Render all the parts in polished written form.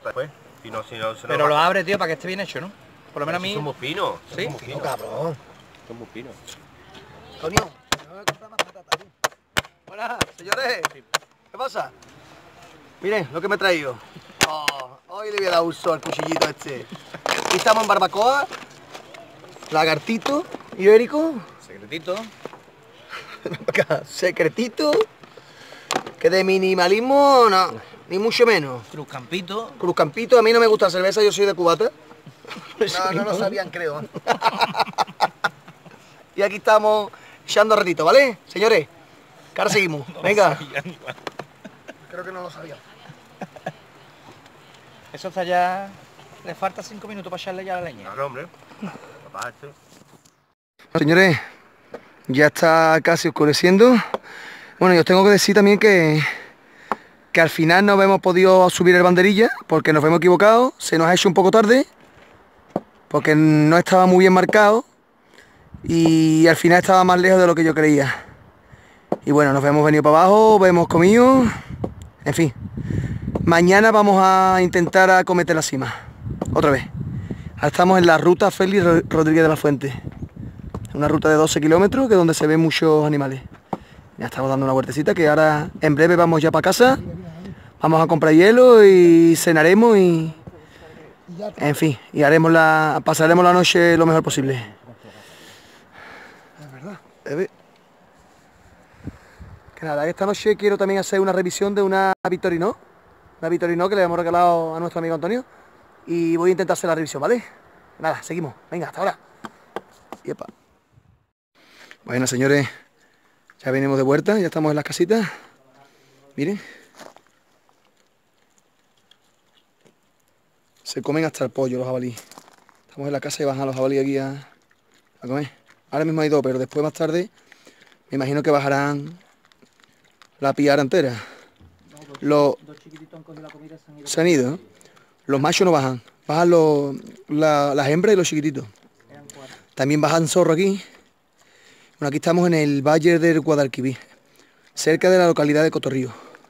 corta después. Y no, si no, pero lo abre, tío, para que esté bien hecho, ¿no? Por lo menos a mí... Somos pinos. ¿Sí? Somos pinos, cabrón. Somos pinos. Coño, me voy a comprar más patatas, tío. Buenas, señores. ¿Qué pasa? Miren lo que me he traído. Oh, hoy le voy a dar uso al cuchillito este. Aquí estamos en barbacoa. Lagartito, ibérico. Secretito. Secretito. Que de minimalismo, no, ni mucho menos. Cruzcampito. Cruzcampito, a mí no me gusta la cerveza, yo soy de cubata. No lo sabían, creo. Y aquí estamos echando ratito, ¿vale? Señores, que ahora seguimos. Venga. Creo que no lo sabían. Eso está ya... Le falta 5 minutos para echarle ya la leña. Claro, hombre. Papá, Señores, ya está casi oscureciendo. Bueno, yo tengo que decir también que al final no hemos podido subir el banderilla porque nos hemos equivocado, se nos ha hecho un poco tarde porque no estaba muy bien marcado y al final estaba más lejos de lo que yo creía. Y bueno, nos hemos venido para abajo, hemos comido, en fin. Mañana vamos a intentar acometer la cima, otra vez. Ahora estamos en la ruta Félix Rodríguez de la Fuente. Una ruta de 12 kilómetros que es donde se ven muchos animales. Ya estamos dando una vueltecita que ahora en breve vamos ya para casa. Vamos a comprar hielo y cenaremos y... En fin, y pasaremos la noche lo mejor posible. Es verdad. Que nada, esta noche quiero también hacer una revisión de una Victorinox. Una Victorinox que le hemos regalado a nuestro amigo Antonio. Y voy a intentar hacer la revisión, ¿vale? Nada, seguimos. Venga, hasta ahora. Yepa. Bueno, señores, ya venimos de vuelta, ya estamos en las casitas. Miren. Se comen hasta el pollo los jabalíes. Estamos en la casa y bajan los jabalíes aquí a comer. Ahora mismo hay 2, pero después más tarde me imagino que bajarán la piara entera. Dos chiquititos han cogido la comida, se han ido, ¿no? Los machos no bajan, bajan las hembras y los chiquititos. También bajan zorro aquí. Bueno, aquí estamos en el Valle del Guadalquivir, cerca de la localidad de Cotorrío.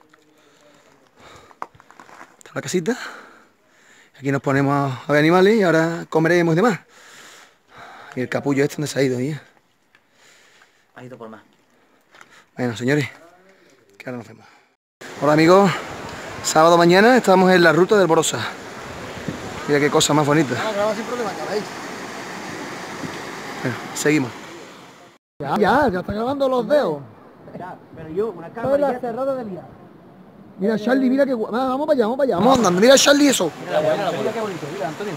Está la casita. Aquí nos ponemos a ver animales y ahora comeremos y demás. Y el capullo este donde se ha ido, ¿eh? Ha ido por más. Bueno, señores, que ahora nos vemos. Hola amigos, sábado mañana estamos en la ruta del Borosa. Mira qué cosa más bonita. Graba sin problema, cabéis. Bueno, seguimos. Ya está grabando los dedos. Pero yo, una Esto es la cerrada de Lía. Mira, Charlie, mira que vamos para allá. Vamos andando, mira Charlie eso. Mira qué bonito, mira, Antonio.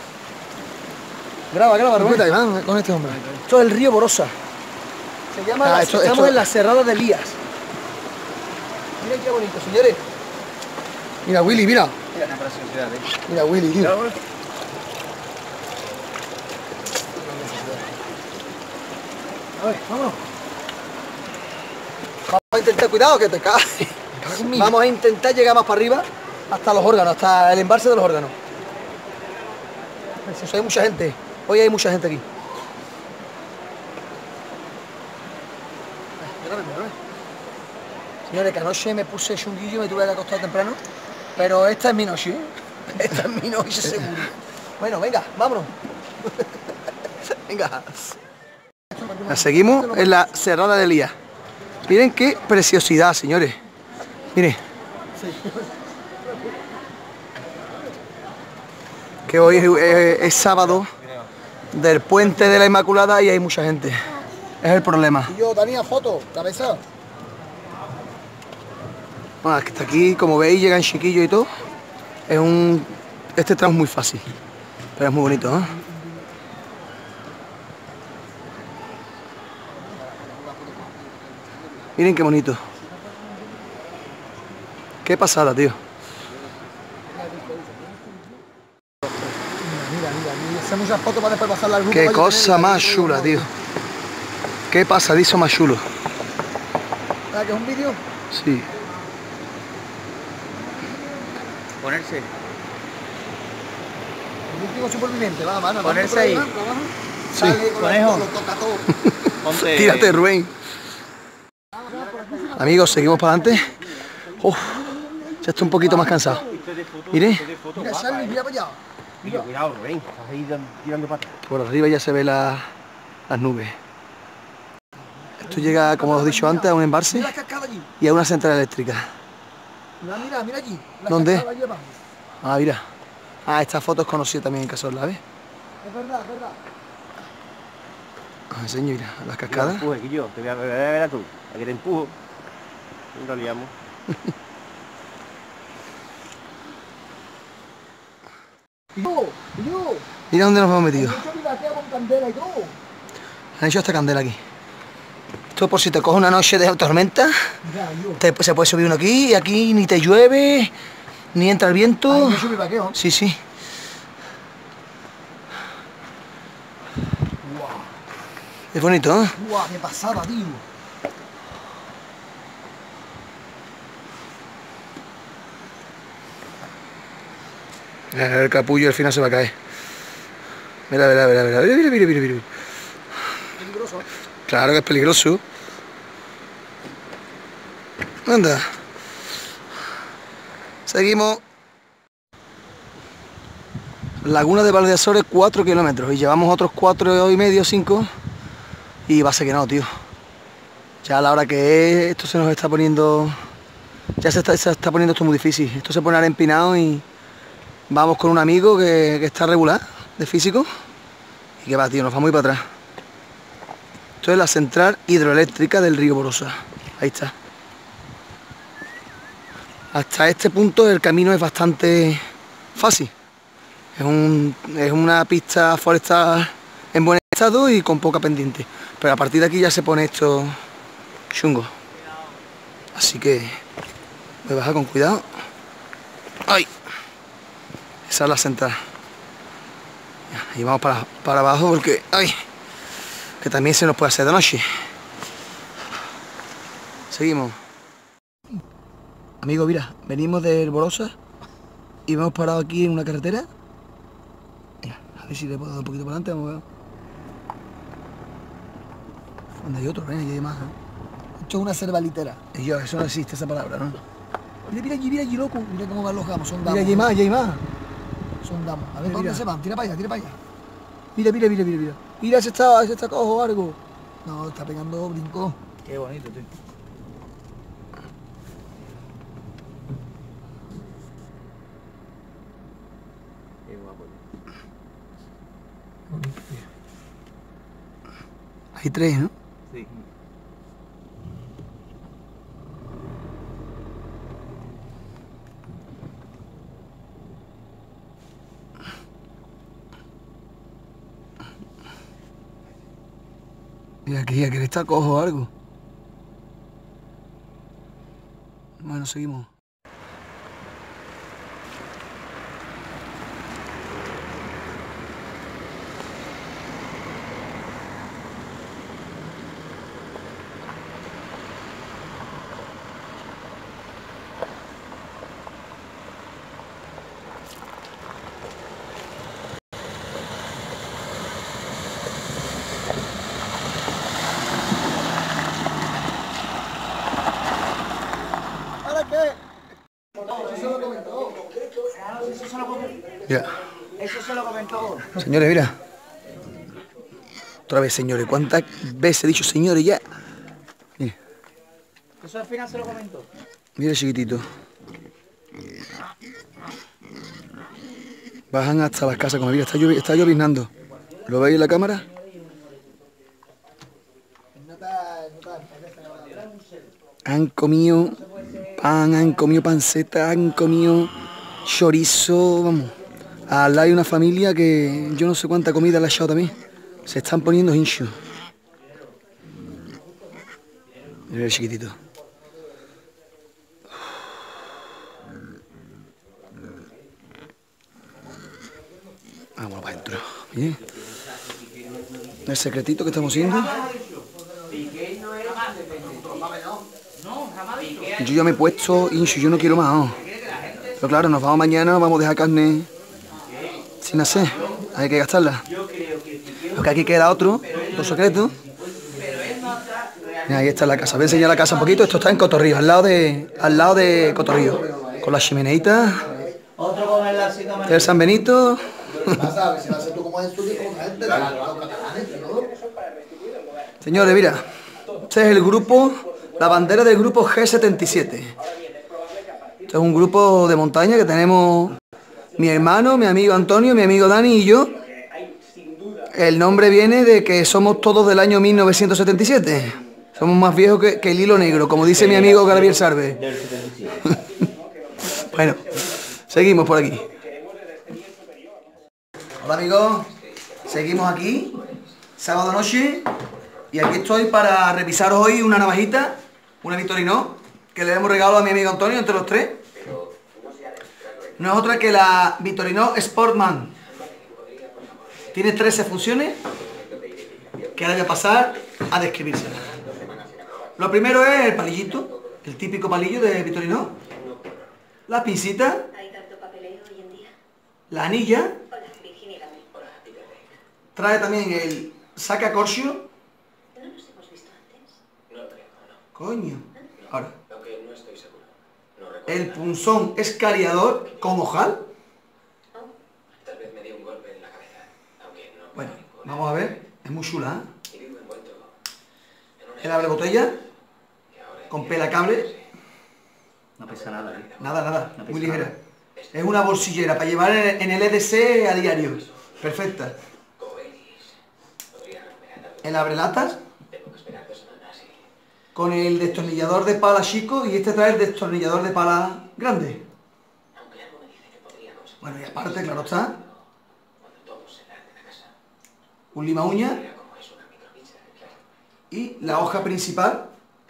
Graba, Rubén, Iván, con este hombre. Esto es el río Borosa. Se llama, estamos en la cerrada de Lías. Miren qué bonito, señores. Mira, Willy, mira. Una preciosidad, Mira, Willy, tío. A ver, vámonos. Vamos a intentar, cuidado que te caes. Vamos a intentar llegar más para arriba, hasta los órganos, hasta el embalse de los órganos. Precioso, hay mucha gente. Hoy hay mucha gente aquí. Señores, que anoche me puse chunguillo y me tuve que acostar temprano. Pero esta es mi noche, ¿eh? Esta es mi noche seguro. Bueno, venga, vámonos. Venga. Seguimos en la cerrada de Lía. Miren qué preciosidad, señores. Miren. Que hoy es sábado del puente de la Inmaculada y hay mucha gente. Es el problema. Y yo tenía foto, cabeza. Bueno, es que hasta aquí, como veis, llegan chiquillos y todo. Este tramo es muy fácil, pero es muy bonito, ¿eh? Miren qué bonito. Qué pasada, tío. Mira. Hacemos muchas fotos para después pasarla al grupo. Qué cosa más chula, tío. Qué pasadizo más chulo. ¿Verdad que es un vídeo? Sí. Ponerse. El último superviviente, va, mano. Ponerse ahí. Sí. Conejo. Lo toca todo. Ponte... Tírate, Rubén. Amigos, seguimos para adelante. Uf, ya estoy un poquito más cansado. Mire. Mira, Charlie, mira para allá. Mira, cuidado, Rubén, estás ahí tirando patas. Por arriba ya se ve las nubes. Esto llega, como os he dicho antes, a un embalse Mira la cascada allí. y a una central eléctrica. Mira allí. La ¿Dónde? cascada allí abajo. Ah, mira. Ah, esta foto es conocida también en Cazorla, ¿ves? Es verdad, es verdad. Os enseño, mira, las Yo te cascadas. empuje, que yo, te voy a ver a tú. A que te empujo. Y lo liamos. Y yo. Mira dónde nos hemos metido. He hecho pilateo con candela y todo. Han hecho esta candela aquí. Esto por si te coge una noche de tormenta, Mira, yo. se puede subir uno aquí y aquí ni te llueve, ni entra el viento. Ay, yo subí para qué, ¿no? Sí, sí. Es bonito, ¿eh? Guau, qué pasada, tío. El capullo al final se va a caer. Mira, mira, mira, mira, mira, mira, mira, mira. Peligroso. Claro que es peligroso. Anda. Seguimos. Laguna de Valdeasores, 4 kilómetros. Y llevamos otros 4,5, 5. Y va a ser que no, tío. Ya a la hora que es, esto se nos está poniendo... Ya se está poniendo esto muy difícil. Esto se pone ahora empinado y... Vamos con un amigo que está regular, de físico. Y que va, tío, nos va muy para atrás. Esto es la central hidroeléctrica del río Borosa. Ahí está. Hasta este punto el camino es bastante fácil. Es una pista forestal en buen estado y con poca pendiente. Pero a partir de aquí ya se pone esto chungo. Así que voy a bajar con cuidado. ¡Ay! Esa es la central. Y vamos para abajo porque... ¡Ay! Que también se nos puede hacer de noche. Seguimos. Amigos, mira, venimos del Borosa y hemos parado aquí en una carretera. Mira, a ver si le puedo dar un poquito para adelante, vamos a ver. ¿Dónde hay otro? Ahí hay más, ¿eh? Esto es una selva litera. Y yo, eso no existe esa palabra, ¿no? Mira allí, loco. Mira cómo van los gamos, son Mira, damos. allí hay más, allí hay más. Son damos. A ver Mira, por dónde mira. se van. Tira para allá. Mira, mira, mira, mira, mira. Mira, ese está cojo o algo. No, está pegando brinco. Qué bonito, tío. Qué guapo. Hay 3, ¿no? Sí. Mira, aquí está cojo o algo. Bueno, seguimos. ¿Para qué? Mira, Eso se lo comentó. señores, mira. Otra vez, señores. ¿Cuántas veces he dicho señores ya? Mira, Eso al final se lo comentó. mira chiquitito. Bajan hasta las casas, como mira, está lloviznando. ¿Lo veis en la cámara? Han comido pan, han comido panceta, han comido chorizo, vamos. Al lado hay una familia que yo no sé cuánta comida le ha echado también. Se están poniendo hinchos. Mira el chiquitito. Vámonos para adentro. Bien. El secretito que estamos haciendo. Yo ya me he puesto hincho, yo no quiero más. ¿No? Pero claro, nos vamos mañana, vamos a dejar carne sin hacer. Hay que gastarla. Porque aquí queda otro secreto. Y ahí está la casa. Voy a enseñar la casa un poquito. Esto está en Cotorrío, al lado de Cotorrío. Con la chimeneita. El San Benito. ¿Qué pasa? A ver si va a ser tú como en su día, como gente, los catalanes, ¿no? Señores, mira. Este es el grupo, la bandera del grupo G77. Este es un grupo de montaña que tenemos mi hermano, mi amigo Antonio, mi amigo Dani y yo. El nombre viene de que somos todos del año 1977. Somos más viejos que el hilo negro, como dice mi amigo Gabriel Sarve. Bueno, seguimos por aquí. Hola amigos, seguimos aquí, sábado noche, y aquí estoy para revisaros hoy una navajita, una Victorinox, que le hemos regalado a mi amigo Antonio entre los tres. No es otra que la Victorinox Sportman. Tiene 13 funciones, que ahora voy a pasar a describírselas. Lo primero es el palillito, el típico palillo de Victorinox, la pincita, la anilla, trae también el sacacorcho. Coño, ahora. El punzón escariador con ojal. Bueno, vamos a ver, es muy chula, ¿eh? El abre botella con pelacable. No pesa nada, ¿eh? Nada, No muy pesa ligera. nada. Es una bolsillera para llevar en el EDC a diario. Perfecta. El abrelatas con el destornillador de pala chico, y este trae el destornillador de pala grande. Bueno, y aparte, claro está, un lima uña y la hoja principal,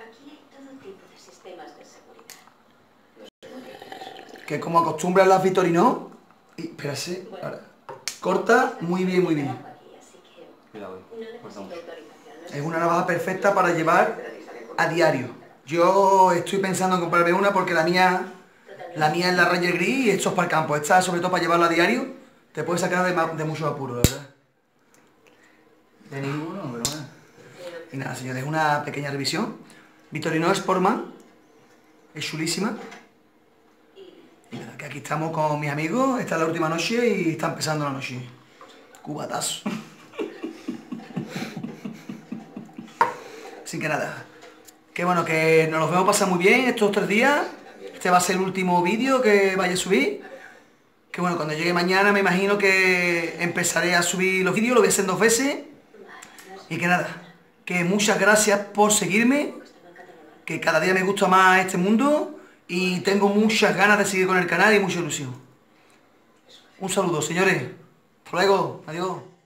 que como acostumbran las Victorinox, y espérase, ahora, corta muy bien, muy bien. Cuidado, corta mucho. Es una navaja perfecta para llevar a diario. Yo estoy pensando en comprarme una porque la mía es la Ranger Gris y esto es para el campo. Esta, sobre todo para llevarla a diario, te puede sacar de muchos apuros, la verdad. De ninguno, pero bueno. Y nada, señores, una pequeña revisión. Victorinox Sportman, es chulísima. Y nada, que aquí estamos con mis amigos, esta es la última noche y está empezando la noche. Cubatazo. Así que nada, que bueno, que nos los vemos pasar muy bien estos 3 días. Este va a ser el último vídeo que vaya a subir. Que bueno, cuando llegue mañana me imagino que empezaré a subir los vídeos, lo voy a hacer 2 veces. Y que nada, que muchas gracias por seguirme, que cada día me gusta más este mundo y tengo muchas ganas de seguir con el canal y mucha ilusión. Un saludo, señores. Hasta luego, adiós.